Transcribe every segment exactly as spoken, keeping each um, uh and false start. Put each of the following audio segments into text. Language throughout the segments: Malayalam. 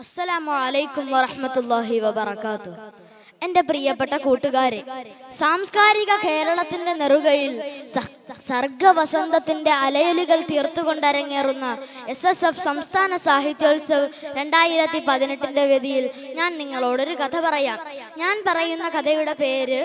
അസ്സലാമു അലൈക്കും വറഹ്മത്തുള്ളാഹി വബറകാതുഹു. എൻ്റെ പ്രിയപ്പെട്ട കൂട്ടുകാരെ, സാംസ്കാരിക കേരളത്തിന്റെ നെറുകയിൽ സർഗവസന്തത്തിന്റെ അലയലുകൾ തീർത്തുകൊണ്ടരങ്ങേറുന്ന എസ് എസ് എഫ് സംസ്ഥാന സാഹിത്യോത്സവ് രണ്ടായിരത്തി പതിനെട്ടിന്റെ വേദിയിൽ ഞാൻ നിങ്ങളോടൊരു കഥ പറയാം. ഞാൻ പറയുന്ന കഥയുടെ പേര്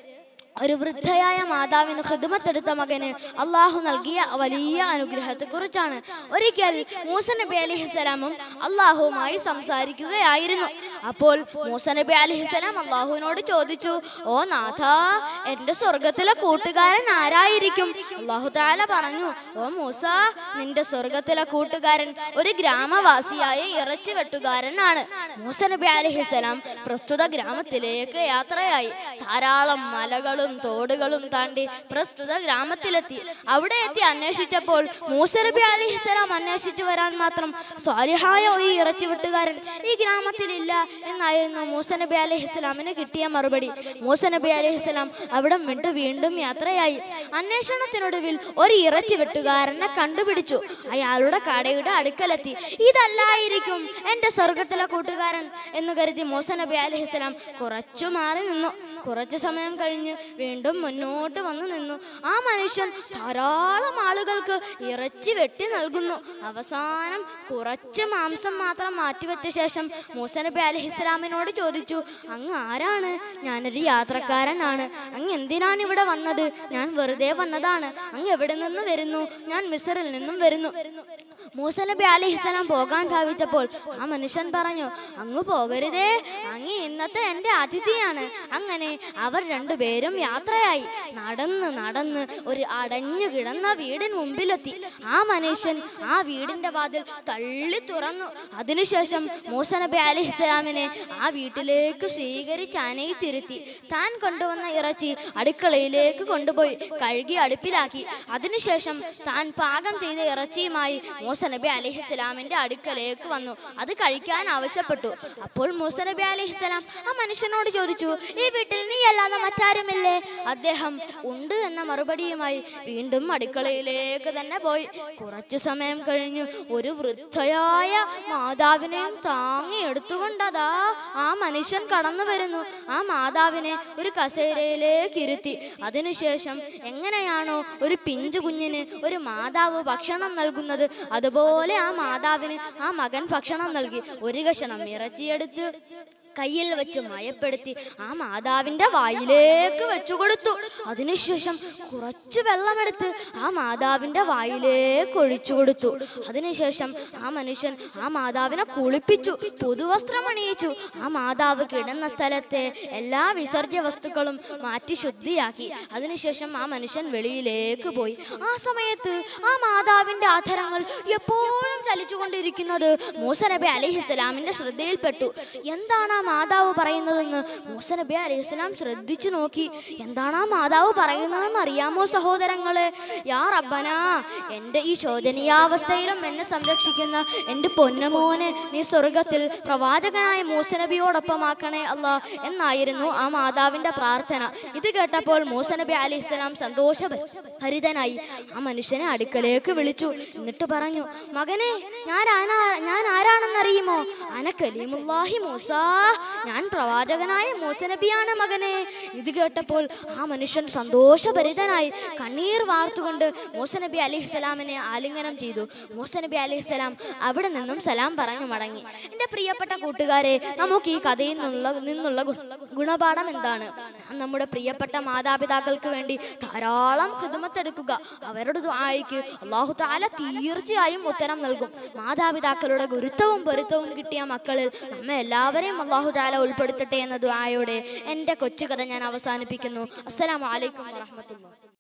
ഒരു വൃദ്ധയായ മാതാവിന് ഖിദ്മത്തെടുത്ത മകന് അള്ളാഹു നൽകിയ വലിയ അനുഗ്രഹത്തെ കുറിച്ചാണ്. ഒരിക്കൽ മൂസ നബി അലൈഹിസ്സലാമും അള്ളാഹുവുമായി സംസാരിക്കുകയായിരുന്നു. അപ്പോൾ മൂസ നബി അലൈഹിസ്സലാം അള്ളാഹുവിനോട് ചോദിച്ചു, ഓ നാഥ, എൻ്റെ സ്വർഗത്തിലെ കൂട്ടുകാരൻ ആരായിരിക്കും? അള്ളാഹു തആല പറഞ്ഞു, ഓ മൂസ, നിന്റെ സ്വർഗത്തിലെ കൂട്ടുകാരൻ ഒരു ഗ്രാമവാസിയായ ഇറച്ചി വെട്ടുകാരനാണ്. മൂസ നബി അലൈഹിസ്സലാം പ്രസ്തുത ഗ്രാമത്തിലേക്ക് യാത്രയായി. ധാരാളം മലകളും തോടുകളും താണ്ടി പ്രസ്തുത ഗ്രാമത്തിലെത്തി. അവിടെ എത്തി അന്വേഷിച്ചപ്പോൾ മൂസ നബി അലൈഹിസ്സലാം അന്വേഷിച്ചു വരാൻ മാത്രം സ്വാലിഹായ ഒരു ഇറച്ചി വെട്ടുകാരൻ ഈ ഗ്രാമത്തിലില്ല എന്നായിരുന്നു മൂസ നബി അലൈഹിസ്സലാമിന് കിട്ടിയ മറുപടി. മൂസ നബി അലൈഹിസ്സലാം അവിടെ വിട്ട് വീണ്ടും യാത്രയായി. അന്വേഷണത്തിനൊടുവിൽ ഒരു ഇറച്ചി വെട്ടുകാരനെ കണ്ടുപിടിച്ചു. അയാളുടെ കടയുടെ അടുക്കലെത്തി. ഇതല്ലായിരിക്കും എൻ്റെ സ്വർഗത്തിലെ കൂട്ടുകാരൻ എന്ന് കരുതി മൂസ നബി അലൈഹിസ്സലാം കുറച്ചു മാറി നിന്നു. കുറച്ചു സമയം കഴിഞ്ഞ് വീണ്ടും മുന്നോട്ട് വന്നു നിന്നു. ആ മനുഷ്യൻ ധാരാളം ആളുകൾക്ക് ഇറച്ചി വെട്ടി നൽകുന്നു. അവസാനം കുറച്ച് മാംസം മാത്രം മാറ്റിവെച്ച ശേഷം മൂസ നബി അലൈഹിസ്സലാമിനോട് ചോദിച്ചു, അങ്ങ് ആരാണ്? ഞാനൊരു യാത്രക്കാരനാണ്. അങ്ങ് എന്തിനാണ് ഇവിടെ വന്നത്? ഞാൻ വെറുതെ വന്നതാണ്. അങ്ങ് എവിടെ നിന്ന് വരുന്നു? ഞാൻ മിസ്റിൽ നിന്നും വരുന്നു. മൂസ നബി അലൈഹിസ്സലാം പോകാൻ ഭാവിച്ചപ്പോൾ ആ മനുഷ്യൻ പറഞ്ഞു, അങ്ങ് പോകരുതേ, അങ്ങ് ഇന്നത്തെ എൻ്റെ അതിഥിയാണ്. അങ്ങനെ അവർ രണ്ടുപേരും യാത്രയായി. നടന്ന് നടന്ന് ഒരു അടഞ്ഞു കിടന്ന വീടിന് മുമ്പിലെത്തി. ആ മനുഷ്യൻ ആ വീടിന്റെ വാതിൽ തള്ളി തുറന്നു. അതിനുശേഷം മൂസ നബി അലൈഹിസ്സലാമിനെ ആ വീട്ടിലേക്ക് സ്വീകരിച്ച് അനയിച്ചിരുത്തി. താൻ കൊണ്ടുവന്ന ഇറച്ചി അടുക്കളയിലേക്ക് കൊണ്ടുപോയി കഴുകി അടുപ്പിലാക്കി. അതിനുശേഷം താൻ പാകം ചെയ്ത ഇറച്ചിയുമായി മൂസ നബി അലൈഹിസ്സലാമിന്റെ അടുക്കലേക്ക് വന്നു. അത് കഴിക്കാൻ ആവശ്യപ്പെട്ടു. അപ്പോൾ മൂസ നബി അലൈഹിസ്സലാം ആ മനുഷ്യനോട് ചോദിച്ചു, ഈ വീട്ടിൽ നീ അല്ലാതെ മറ്റാരുമില്ലേ? അദ്ദേഹം ഉണ്ട് എന്ന മറുപടിയുമായി വീണ്ടും അടുക്കളയിലേക്ക് തന്നെ പോയി. കുറച്ചു സമയം കഴിഞ്ഞു ഒരു വൃദ്ധയായ മാതാവിനെയും താങ്ങി എടുത്തുകൊണ്ടതാ ആ മനുഷ്യൻ കടന്നു വരുന്നു. ആ മാതാവിനെ ഒരു കസേരയിലേക്ക് ഇരുത്തി. അതിനുശേഷം എങ്ങനെയാണോ ഒരു പിഞ്ചു കുഞ്ഞിന് ഒരു മാതാവ് ഭക്ഷണം നൽകുന്നത്, അതുപോലെ ആ മാതാവിന് ആ മകൻ ഭക്ഷണം നൽകി. ഒരു കഷണം ഇറച്ചിയെടുത്ത് കയ്യിൽ വെച്ച് മയപ്പെടുത്തി ആ മാതാവിന്റെ വായിലേക്ക് വെച്ചു കൊടുത്തു. അതിനുശേഷം കുറച്ച് വെള്ളമെടുത്ത് ആ മാതാവിന്റെ വായിലേക്ക് ഒഴിച്ചു കൊടുത്തു. അതിനുശേഷം ആ മനുഷ്യൻ ആ മാതാവിനെ കുളിപ്പിച്ചു, പുതുവസ്ത്രം അണിയിച്ചു. ആ മാതാവ് കിടന്ന സ്ഥലത്തെ എല്ലാ വിസർജ്യ വസ്തുക്കളും മാറ്റി ശുദ്ധിയാക്കി. അതിനുശേഷം ആ മനുഷ്യൻ വെളിയിലേക്ക് പോയി. ആ സമയത്ത് ആ മാതാവിന്റെ ആധരങ്ങൾ എപ്പോഴും ചലിച്ചുകൊണ്ടിരിക്കുന്നത് മൂസ നബി അലൈഹിസ്സലാമിന്റെ ശ്രദ്ധയിൽപ്പെട്ടു. എന്താണ് മാതാവ് പറയുന്നതെന്ന് മൂസ നബി അലൈഹിസ്സലാം ശ്രദ്ധിച്ചു നോക്കി. എന്താണ് ആ മാതാവ് പറയുന്നതെന്ന് അറിയാമോ സഹോദരങ്ങളെ? യാ റബ്ബനാ, എൻ്റെ ഈ ശോചനീയാവസ്ഥയിലും എന്നെ സംരക്ഷിക്കുന്ന എൻ്റെ പൊന്നമോനെ നീ സ്വർഗത്തിൽ പ്രവാചകനായ മൂസ നബിയോടൊപ്പമാക്കണേ അല്ലാ എന്നായിരുന്നു ആ മാതാവിന്റെ പ്രാർത്ഥന. ഇത് കേട്ടപ്പോൾ മൂസ നബി അലൈഹിസ്സലാം സന്തോഷഭരിതനായി ആ മനുഷ്യനെ അടുക്കലേക്ക് വിളിച്ചു. എന്നിട്ട് പറഞ്ഞു, മകനെ, ഞാൻ ഞാൻ ആരാണെന്നറിയുമോ? അന കലീമുല്ലാഹി മൂസ, ഞാൻ പ്രവാചകനായ മൂസ നബിയാണ് മകനെ. ഇത് കേട്ടപ്പോൾ ആ മനുഷ്യൻ സന്തോഷഭരിതനായി കണ്ണീർ വാർത്തുകൊണ്ട് മൂസ നബി അലൈഹിസ്സലാമിനെ ആലിംഗനം ചെയ്തു. മൂസ നബി അലൈഹിസ്സലാം അവിടെ നിന്നും സലാം പറഞ്ഞു മടങ്ങി. എൻ്റെ പ്രിയപ്പെട്ട കൂട്ടുകാരെ, നമുക്ക് ഈ കഥയിൽ നിന്നുള്ള നിന്നുള്ള ഗുണപാഠം എന്താണ്? നമ്മുടെ പ്രിയപ്പെട്ട മാതാപിതാക്കൾക്ക് വേണ്ടി ധാരാളം ഖിദ്മത്തെടുക്കുക. അവരുടെ ദുആയ്ക്ക് അല്ലാഹു തആല തീർച്ചയായും ഉത്തരം നൽകും. മാതാപിതാക്കളുടെ ഗുരുത്വവും പൊരുത്തവും കിട്ടിയ മക്കളിൽ നമ്മെ എല്ലാവരെയും അല്ലാഹു തആല ഉൾപ്പെടുത്തട്ടെ എന്ന ദുആയോടെ എൻ്റെ കൊച്ചു കഥ ഞാൻ അവസാനിപ്പിക്കുന്നു. അസ്സലാമു അലൈക്കും വറഹ്മത്തുള്ളാഹി.